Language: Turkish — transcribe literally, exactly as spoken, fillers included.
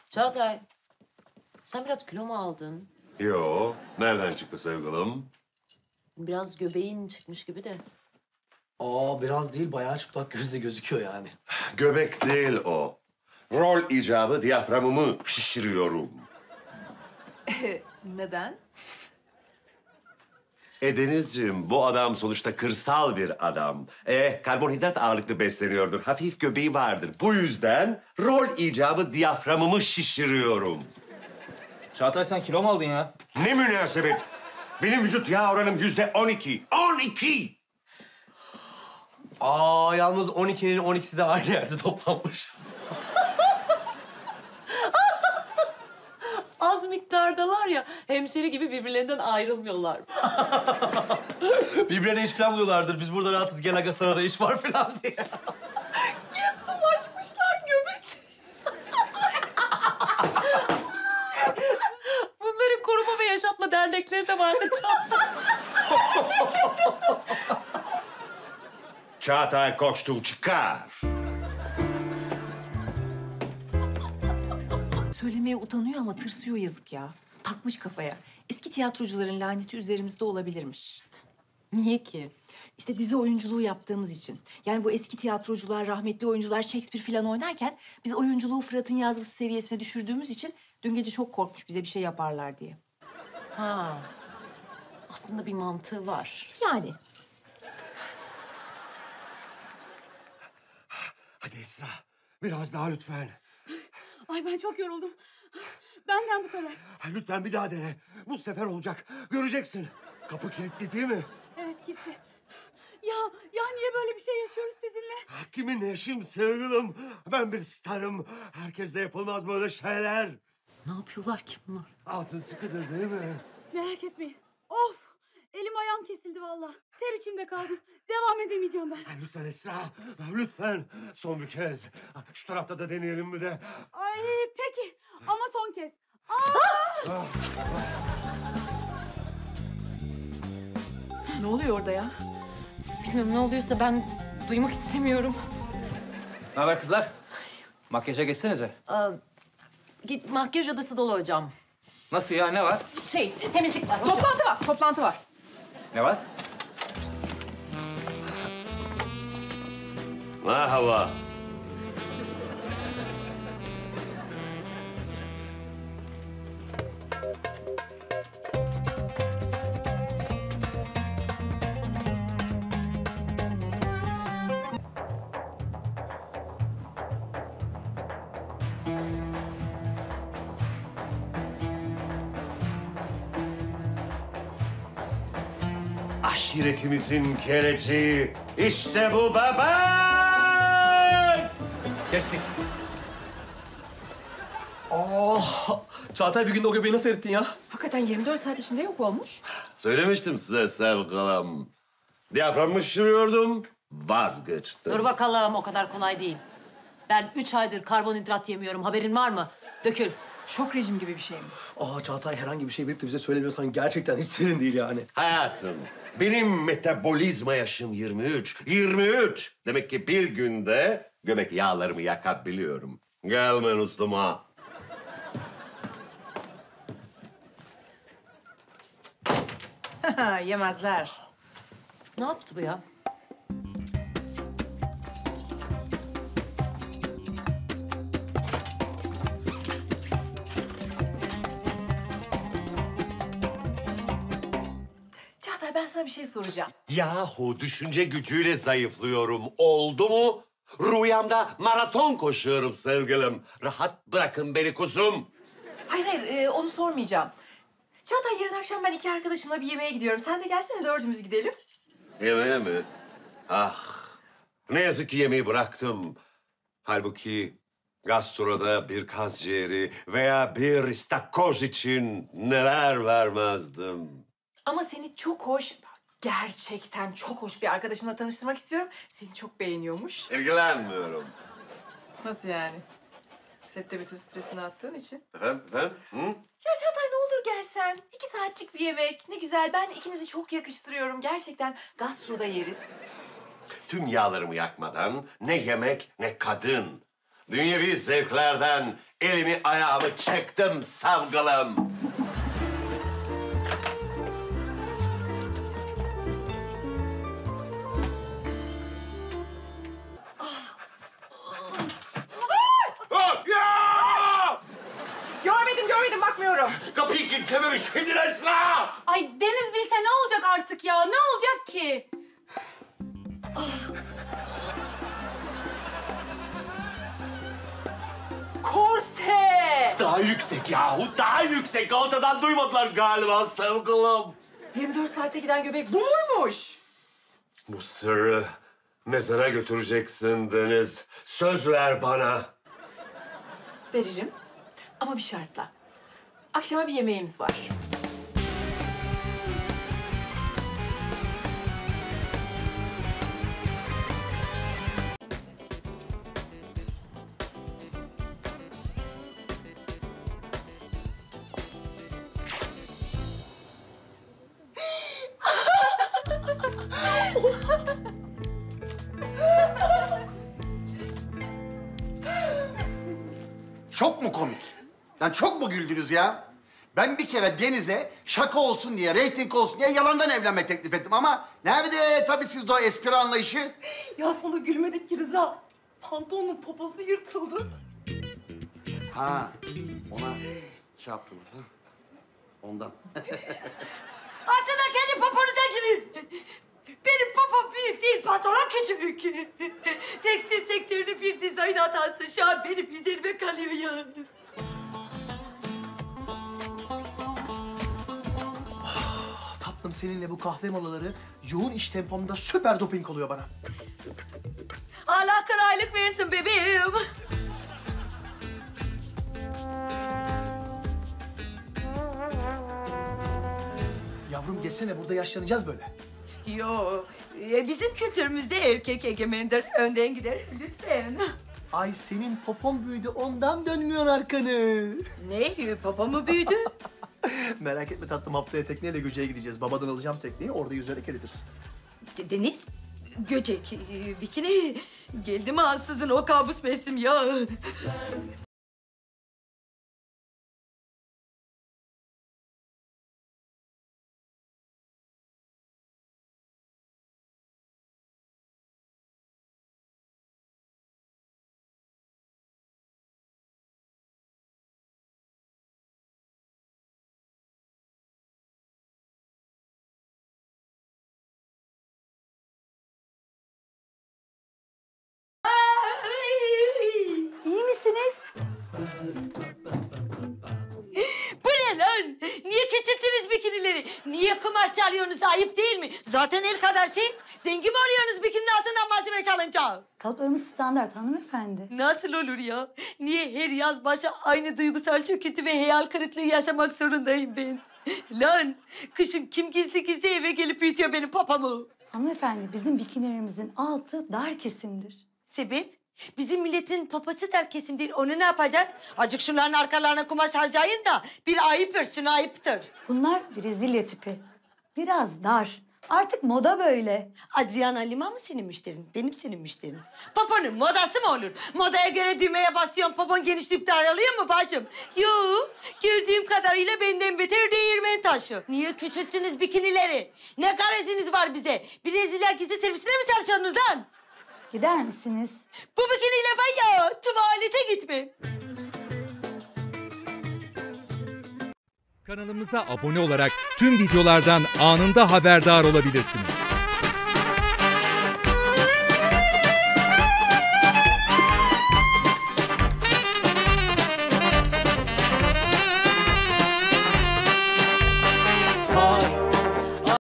Çağatay, sen biraz kilo mu aldın? Yo, nereden çıktı sevgilim? Biraz göbeğin çıkmış gibi de. Aa biraz değil, bayağı çıplak gözle gözüküyor yani. Göbek değil o. Rol icabı diyaframımı şişiriyorum. Neden? E Denizciğim, bu adam sonuçta kırsal bir adam. E karbonhidrat ağırlıklı besleniyordur, hafif göbeği vardır. Bu yüzden rol icabı diyaframımı şişiriyorum. Çağatay sen kilo mu aldın ya? Ne münasebet? Benim vücut yağ oranım yüzde on iki. On iki! Aa yalnız on ikinin on ikisi de aynı yerde toplanmış. Az miktardalar ya, hemşeri gibi birbirlerinden ayrılmıyorlar. Birbirlerine iş falan buluyorlardır. Biz burada rahatız, gel aga sana da iş var falan diye. Hep dolaşmışlar göbek. Bunların koruma ve yaşatma dernekleri de vardı Çağatay. Çağatay Koçtuğ çıkar. Söylemeye utanıyor ama tırsıyor yazık ya. Takmış kafaya. Eski tiyatrocuların laneti üzerimizde olabilirmiş. Niye ki? İşte dizi oyunculuğu yaptığımız için. Yani bu eski tiyatrocular, rahmetli oyuncular Shakespeare falan oynarken... ...biz oyunculuğu Fırat'ın yazgısı seviyesine düşürdüğümüz için... ...dün gece çok korkmuş bize bir şey yaparlar diye. Ha. Aslında bir mantığı var. Yani. Hadi Esra, biraz daha lütfen. Ay ben çok yoruldum. Benden bu kadar. Lütfen bir daha dene. Bu sefer olacak. Göreceksin. Kapı kilitli değil mi? Evet gitti. Ya, ya niye böyle bir şey yaşıyoruz sizinle? Kimin eşim sevgilim? Ben bir starım. Herkeste yapılmaz böyle şeyler. Ne yapıyorlar ki bunlar? Altın sıkıdır değil mi? Merak etmeyin. Of! Elim ayağım kesildi vallahi. Ter içinde kaldım. Devam edemeyeceğim ben. Lütfen Esra, lütfen. Son bir kez. Şu tarafta da deneyelim mi de? Ay peki ama son kez. Ne oluyor orada ya? Bilmiyorum, ne oluyorsa ben duymak istemiyorum. Ne haber kızlar? Makyaja geçsenize. Aa, git makyaj odası dolu hocam. Nasıl ya, ne var? Şey, temizlik var hocam. Toplantı var, toplantı var. Ne var? Merhaba. Aşiretimizin geleceği. İşte bu baba. Kestik. Aa Çağatay bir günde o göbeği nasıl erittin ya? Hakikaten yirmi dört saat içinde yok olmuş. Söylemiştim size sevgilim. Diyaframımı şişiriyordum, vazgeçtim. Dur bakalım, o kadar kolay değil. Ben üç aydır karbonhidrat yemiyorum, haberin var mı? Dökül. Şok rejim gibi bir şey mi? Aa Çağatay herhangi bir şey bilip de bize söylemiyorsan gerçekten hiç serin değil yani. Hayatım, benim metabolizma yaşım yirmi üç. yirmi üç! Demek ki bir günde göbek yağlarımı yakabiliyorum. Gelmen ustama. Yemezler. Ne yaptı bu ya? Çağatay ben sana bir şey soracağım. Yahu düşünce gücüyle zayıflıyorum. Oldu mu? Rüyamda maraton koşuyorum sevgilim. Rahat bırakın beni kuzum. Hayır hayır e, onu sormayacağım. Çağatay yarın akşam ben iki arkadaşımla bir yemeğe gidiyorum. Sen de gelsene dördümüz gidelim. Yemeğe mi? Ah, ne yazık ki yemeği bıraktım. Halbuki gastroda bir kaz ciğeri veya bir istakoz için neler vermezdim. Ama seni çok hoş, gerçekten çok hoş bir arkadaşımla tanıştırmak istiyorum. Seni çok beğeniyormuş. İlgilenmiyorum. Nasıl yani? Sette bütün stresini attığın için. Efendim, efendim? Hı? Ya Çağatay ne olur gelsen. İki saatlik bir yemek. Ne güzel. Ben ikinizi çok yakıştırıyorum. Gerçekten gastroda yeriz. Tüm yağlarımı yakmadan ne yemek ne kadın. Dünyevi zevklerden elimi ayağımı çektim sevgilim. Ah, ya! Görmedim, görmedim, bakmıyorum. Kapıyı kilitlememiş miydin Esra? Ay Deniz bilse ne olacak artık ya? Ne olacak ki? Korse! Daha yüksek yahu, daha yüksek. Ortadan duymadılar galiba sevgilim. yirmi dört saatte giden göbek bu muymuş? Bu sırrı mezara götüreceksin Deniz. Söz ver bana. Veririm ama bir şartla. Akşama bir yemeğimiz var. Çok mu komik? Yani çok mu güldünüz ya? Ben bir kere Deniz'e şaka olsun diye, reyting olsun diye yalandan evlenme teklif ettim ama nerede tabii sizde o espri anlayışı? Ya sana gülmedik ki Rıza. Pantolonun poposu yırtıldı. Ha, ona şey yaptınız ha? Ondan. Açın da kendi poponuza girin. Benim popom büyük değil, pantolon küçük. Tekstil sektörünün bir dizayn hatası şu an benim üzerime kalıyor ya. Tatlım, seninle bu kahve molaları yoğun iş tempomda süper doping oluyor bana. Allah kolaylık versin bebeğim. Yavrum geçsene, burada yaşlanacağız böyle. Yo, e, bizim kültürümüzde erkek egemendir. Önden gider lütfen. Ay senin popon büyüdü, ondan dönmüyorsun arkanı. Ne? Papa mı büyüdü? Merak etme tatlım, haftaya tekneyle Göce'ye gideceğiz. Babadan alacağım tekneyi, orada yüzerek eritirsin. De- Deniz, Göcek, e, bikini. Geldi mi ansızın o kabus mevsim ya? İyi misiniz? Bu ne lan? Niye küçülttünüz bikinileri? Niye kumaş çalıyorsunuz? Ayıp değil mi? Zaten el kadar şey. Zengin mi oluyorsunuz bikininin altından malzeme çalınca? Kalıplarımız standart hanımefendi. Nasıl olur ya? Niye her yaz başa aynı duygusal çöküntü ve hayal kırıklığı yaşamak zorundayım ben? Lan kışın kim gizli gizli eve gelip büyütüyor benim papamı? Hanımefendi bizim bikinilerimizin altı dar kesimdir. Sebep? Bizim milletin papası der kesim değil. Onu ne yapacağız? Acık şunların arkalarına kumaş harcayın da bir ayıp örsün, ayıptır. Bunlar Brezilya tipi. Biraz dar. Artık moda böyle. Adriana Lima mı senin müşterin? Benim senin müşterin. Papanın modası mı olur? Modaya göre düğmeye basıyorsun, papan genişleyip daralıyor mu bacım? Yok, gördüğüm kadarıyla benden beter değirmen taşı. Niye küçülttünüz bikinileri? Ne gareziniz var bize? Brezilya gizli servisine mi çalışıyorsunuz lan? Gider misiniz? Bu bikiniyle var ya, tuvalete gitme. Kanalımıza abone olarak tüm videolardan anında haberdar olabilirsiniz.